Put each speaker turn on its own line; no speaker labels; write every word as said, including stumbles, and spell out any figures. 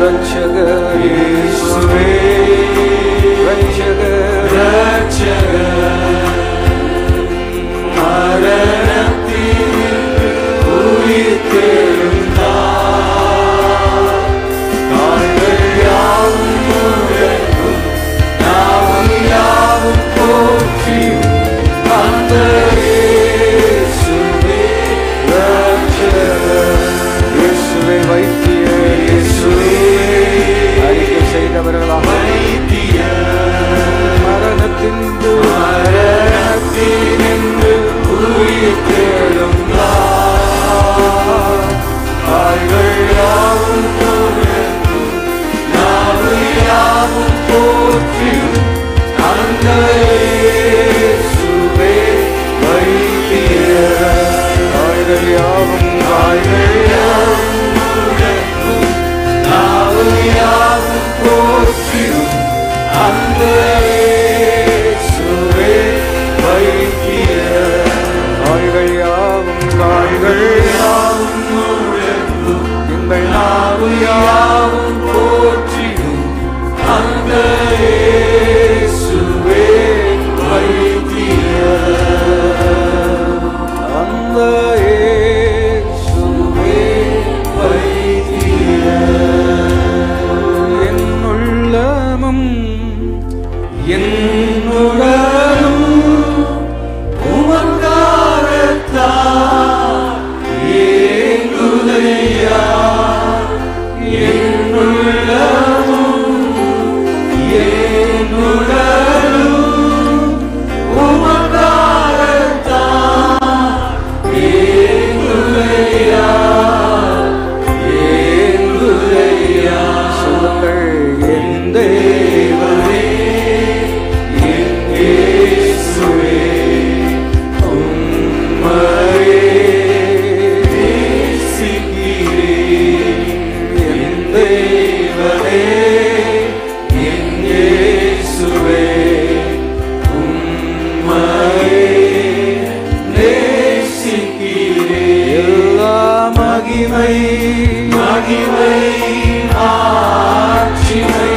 ரட்சகர் இயேசுவே, ரட்சகர் ரட்சகர் மரணத்தில் உயிர்த்தெழுந்தார். கால்கள் யாவும் முழங்கும், நாவும் யாவும் போற்றியும் அந்த இயேசுவே ரட்சகர். இயேசுவே வைத்தியர், இயேசுவே அறிக்கை செய்தவர்களாக மரணத்தின்று மரணத்தினின்று உயிர்த்தெழுந்தார். கால்கள் யாவும் முழங்கும், நாவு யாவும் போற்றியும் அந்த இயேசுவே வைத்தியர். கால்கள் யாவும் கால்கள் யாவும் முழங்கும், நாவு யாவும் போற்றியும் அந்த இயேசுவே வைத்தியர். கால்கள் யாவும் கால்கள் யாவும் முழங்கும், எங்கள் நாவு யாவும் போற்றியும் அந்த இயேசுவே வைத்தியர். அந்த இயேசுவே வைத்தியர். என்னுள்ளமும் என்னுடலும் உமக்காகத்தான் ஏங்குதையா. என்னுள்ளமும் என்னுடலும் உமக்காகத்தான் ஏங்குதையா, ஏங்குதையா. சொல்லுங்கள், என் தேவனே, என் இயேசுவே, உம்மையே நேசிக்கிறேன். என் தேவனே, என் இயேசுவே, உம்மையே நேசிக்கிறேன். எல்லா மகிமை மகிமை ஆட்சிமை